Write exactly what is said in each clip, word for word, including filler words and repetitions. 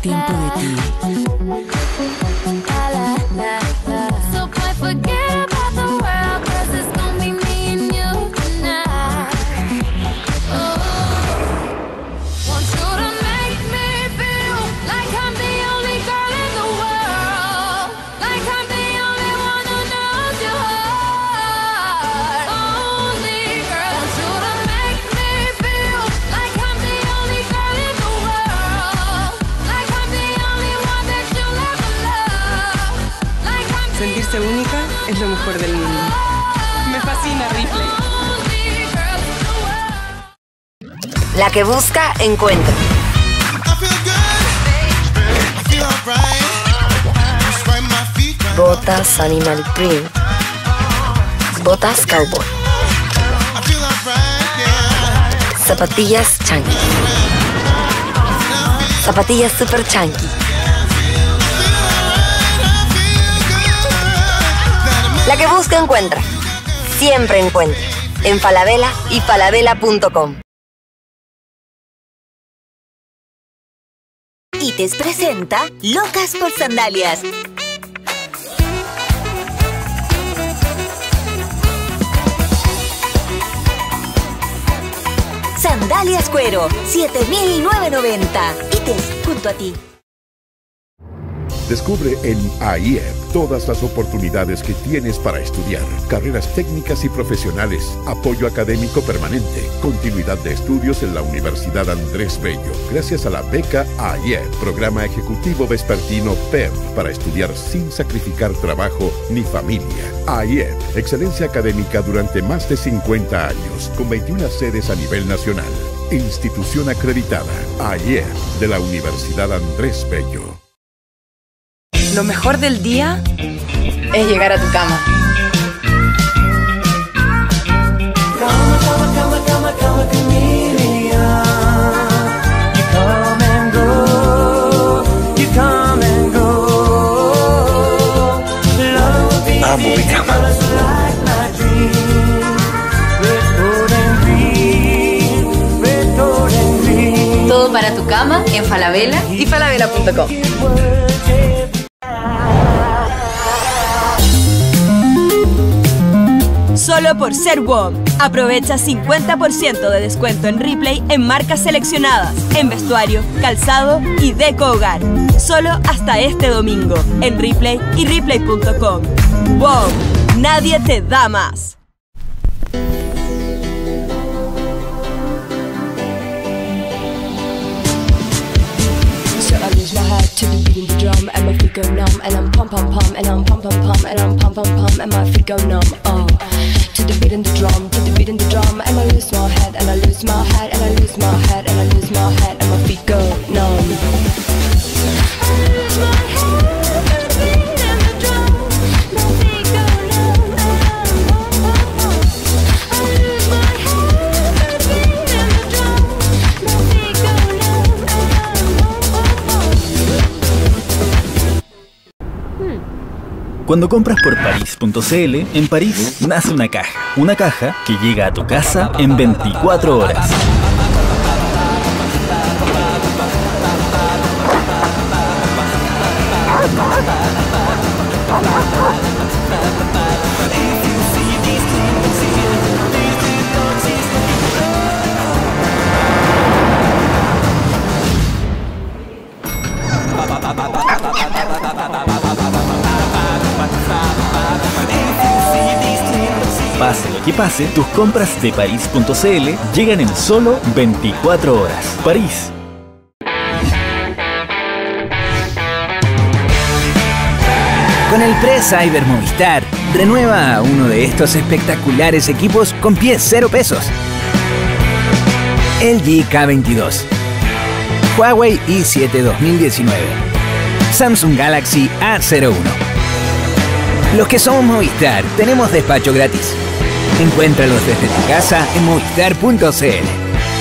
tiempo de ti. Sentirse única es lo mejor del mundo. Me fascina Ripley. La que busca, encuentra. Botas Animal Print. Botas Cowboy. Zapatillas Chunky. Zapatillas Super Chunky. La que busca, encuentra. Siempre encuentra. En Falabella y falabella punto com. ITES presenta Locas por Sandalias. Sandalias Cuero, siete mil novecientos noventa. ITES, junto a ti. Descubre en A I E P todas las oportunidades que tienes para estudiar, carreras técnicas y profesionales, apoyo académico permanente, continuidad de estudios en la Universidad Andrés Bello, gracias a la beca A I E P, Programa Ejecutivo Vespertino P E M, para estudiar sin sacrificar trabajo ni familia. A I E P, excelencia académica durante más de cincuenta años, con veintiuna sedes a nivel nacional. Institución acreditada, A I E P, de la Universidad Andrés Bello. Lo mejor del día es llegar a tu cama. Cama, cama, cama, cama, cama, Camellia. You come and go, you come and go. Love will be Amo mi cama. like my dream. Red, gold and green, red, gold and green. Todo para tu cama en Falabella y falabella punto com. Solo por ser WOM. Aprovecha cincuenta por ciento de descuento en Ripley en marcas seleccionadas, en vestuario, calzado y deco hogar. Solo hasta este domingo en Ripley y ripley punto com. WOM. Nadie te da más. My head to the beat of the drum and my feet go numb and I'm pum pum pum and I'm pum pum pum and I'm pum pum pum and my feet go numb. Oh, to the beat in the drum, to the beat in the drum and I lose my head and I lose my head and I lose my head and I lose my head and my feet go numb. I lose my head and the beat in the drum, my feet go numb and I'm pum pum pum. I lose my head and the beat in the drum, my feet go numb and I'm pum pum pum. Cuando compras por París punto c l, en París nace una caja. Una caja que llega a tu casa en veinticuatro horas. Pase lo que pase, tus compras de París punto c l llegan en solo veinticuatro horas. París. Con el Pre-Cyber Movistar, renueva uno de estos espectaculares equipos con pies cero pesos. L G K veintidós, Huawei i siete dos mil diecinueve, Samsung Galaxy A cero uno. Los que somos Movistar tenemos despacho gratis. Encuéntralos desde tu casa en movistar punto c l.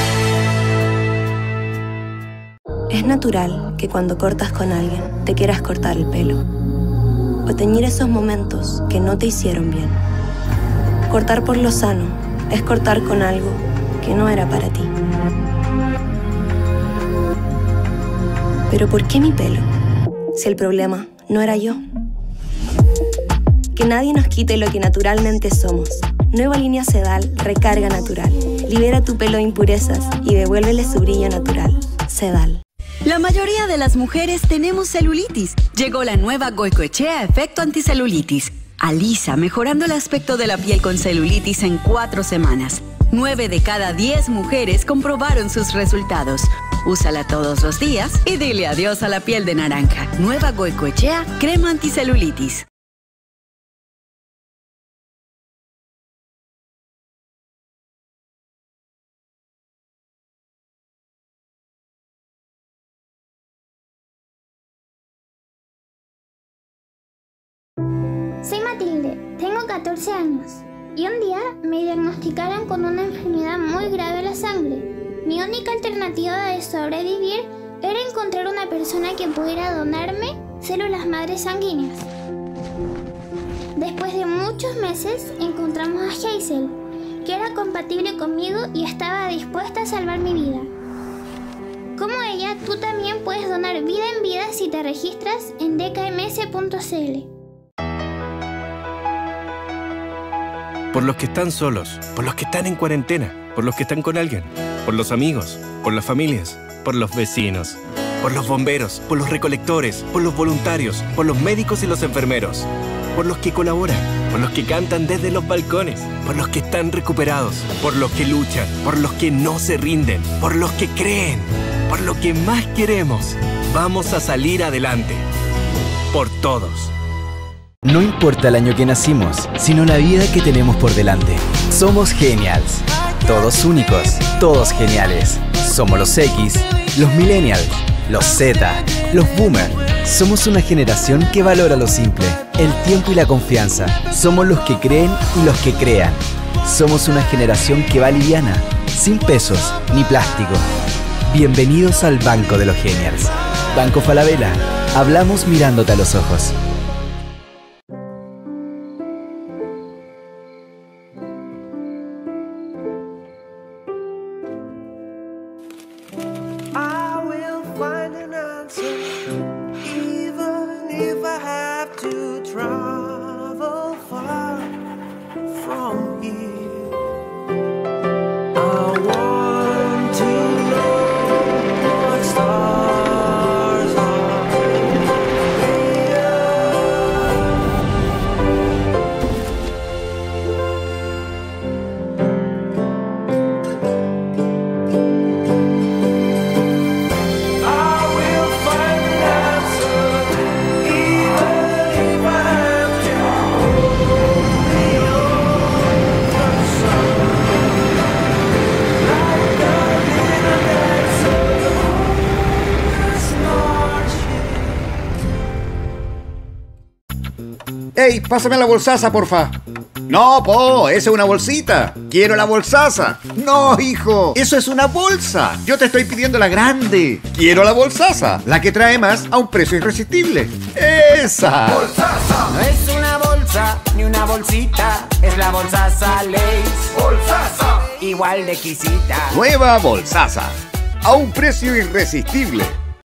Es natural que cuando cortas con alguien te quieras cortar el pelo o teñir esos momentos que no te hicieron bien. Cortar por lo sano es cortar con algo que no era para ti. Pero ¿por qué mi pelo? Si el problema no era yo. Que nadie nos quite lo que naturalmente somos. Nueva línea Sedal Recarga Natural. Libera tu pelo de impurezas y devuélvele su brillo natural. Sedal. La mayoría de las mujeres tenemos celulitis. Llegó la nueva Goicoechea Efecto Anticelulitis. Alisa, mejorando el aspecto de la piel con celulitis en cuatro semanas. Nueve de cada diez mujeres comprobaron sus resultados. Úsala todos los días y dile adiós a la piel de naranja. Nueva Goicoechea Crema Anticelulitis. Soy Matilde, tengo catorce años y un día me diagnosticaron con una enfermedad muy grave a la sangre. Mi única alternativa de sobrevivir era encontrar una persona que pudiera donarme células madres sanguíneas. Después de muchos meses encontramos a Hazel, que era compatible conmigo y estaba dispuesta a salvar mi vida. Como ella, tú también puedes donar vida en vida si te registras en d k m s punto c l. Por los que están solos, por los que están en cuarentena, por los que están con alguien, por los amigos, por las familias, por los vecinos, por los bomberos, por los recolectores, por los voluntarios, por los médicos y los enfermeros, por los que colaboran, por los que cantan desde los balcones, por los que están recuperados, por los que luchan, por los que no se rinden, por los que creen, por lo que más queremos. Vamos a salir adelante. Por todos. No importa el año que nacimos, sino la vida que tenemos por delante. Somos Genials. Todos únicos, todos geniales. Somos los X, los Millennials, los Z, los Boomers. Somos una generación que valora lo simple, el tiempo y la confianza. Somos los que creen y los que crean. Somos una generación que va liviana, sin pesos ni plástico. Bienvenidos al Banco de los Genials. Banco Falabella. Hablamos mirándote a los ojos. ¡Ey, pásame la bolsaza, porfa! No, po, esa es una bolsita. Quiero la bolsaza. No, hijo, eso es una bolsa. Yo te estoy pidiendo la grande. Quiero la bolsaza, la que trae más a un precio irresistible. ¡Esa! Bolsaza. No es una bolsa ni una bolsita, es la bolsaza Lays. Bolsaza. Igual de exquisita. Nueva bolsaza, a un precio irresistible.